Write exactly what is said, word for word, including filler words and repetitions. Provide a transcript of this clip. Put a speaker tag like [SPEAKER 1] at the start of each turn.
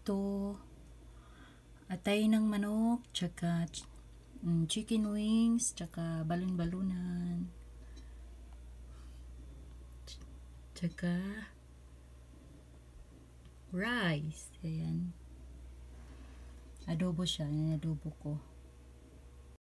[SPEAKER 1] ito, atay ng manok, tsaka mm, chicken wings, tsaka balon-balunan, tsaka rice. Ayan. Adobo siya. Ayan, adobo ko.